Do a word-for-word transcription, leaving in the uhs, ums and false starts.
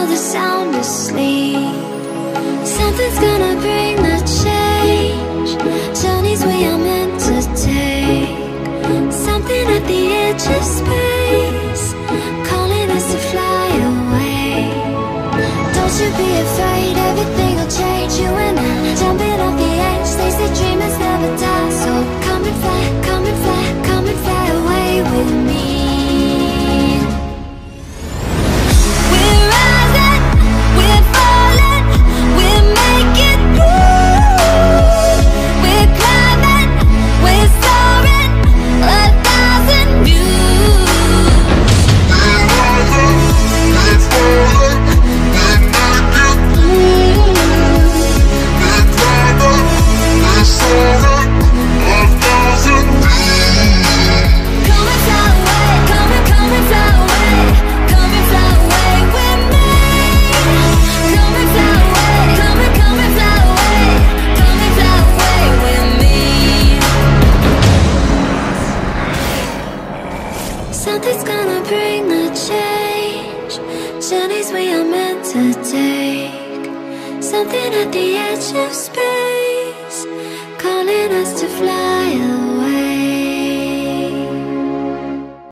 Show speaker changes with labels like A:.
A: know the sound asleep. Something's gonna bring the change. Journeys we are meant to take. Something at the edge of space, calling us to fly away. Don't you be afraid, everything will change. You and I, jumping off the edge. They say dreamers never die. So come and fly, come and fly, come and fly away with me. We're rising, we're falling, we're making through. We're climbing, we're soaring, a thousand views. We're rising, we're falling, we're making through. We're climbing, we're soaring, a thousand views. Come and fly away, come and come and fly away, come and fly away with me. Come and fly away, come and come and fly away, come and fly away with me. Something's gonna bring the change. Journeys we are meant to take. Something at the edge of space, calling us to fly